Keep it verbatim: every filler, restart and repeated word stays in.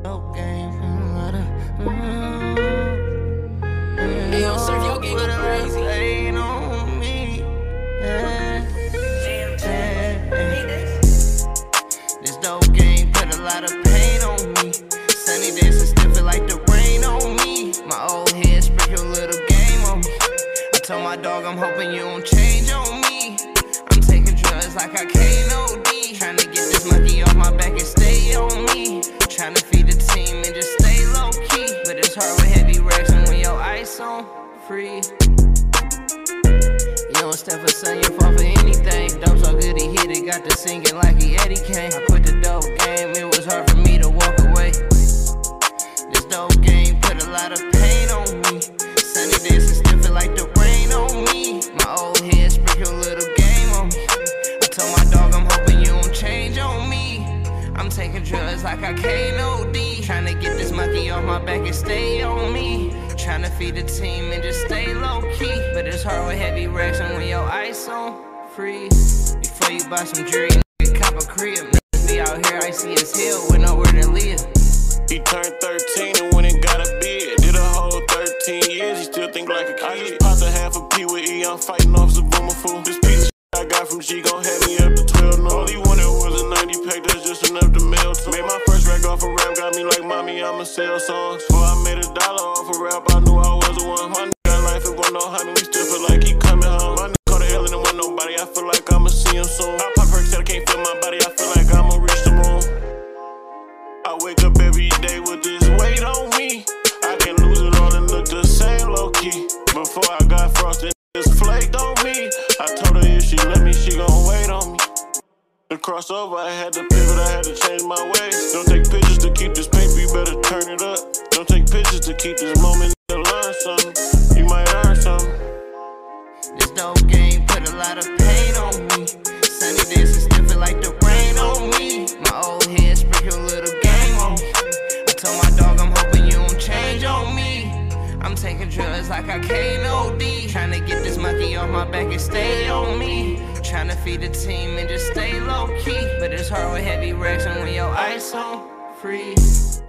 Dope game, a lot of mm, Hey, yo, surf your game go crazy. Ain't on me. Yeah. Jam, Yeah. jam. This dope game put a lot of pain on me. Sunny days and still feel like the rain on me. My old head sprinkle a little game on me. I told my dog I'm hoping you don't change on me. I'm taking drugs like I can't O D. Trying to get this monkey off my back and stay on me. Trying to feed the team and just stay low key. But it's hard with heavy racks and when your ice on free. You don't step for son, you fall for anything. Dope so good he hit it, got to singing like he Eddie Kane. I quit the dope game, it was hard for me to walk away. This dope game put a lot of pain on me. Sunny days and still feel like the rain on me. My old head sprinkle a little game on me. I told my dog I'm hoping you don't change on me. I'm taking drugs like I can't O D. Trying to get this monkey off my back and stay on me. Trying to feed the team and just stay low key. But it's hard with heavy racks and when your ice on free. Before you buy some jewelry, nigga, cop a crib. Niggas be out here icy as hell with nowhere to live. He turned thirteen and went and got a beard. Did a whole thirteen years, he still think like a kid. I just popped a half a P with E, I'm fighting off some boomer fool. This piece of shit I got from G gon' have me up to twelve no. All he wanted was a ninety pack, that's just enough to mail to. Made my first rack off a rap, got me like mommy, I'ma sell songs. Before I made a dollar off a rap, I knew I was the one. My nigga life, it wasn't no honey, we still feel like he coming home. My nigga caught a L and it wasn't nobody, I feel like I'ma see him soon. I pop perks, I can't feel my body, I feel like I'ma reach the moon. I wake up every day with this weight on me. I can lose it all and look the same low key. Before I got frosted, this flaked on me. I told her if she let me, she gon' wait on me. To cross over, I had to pivot, I had to change my ways. Don't take pictures to keep this paper, you better turn it up. Don't take pictures to keep this moment, to learn something. You might earn something. This dope game put a lot of pain on me. Sunny days and still feel like the rain on me. My old head sprinkle a little game on me. I told my dog I'm hoping you don't change on me. I'm taking drugs like I can't O D. Trying to get this monkey off my back and stay on me. Trying to feed the team and just stay low key. But it's hard with heavy racks and when your ice on free.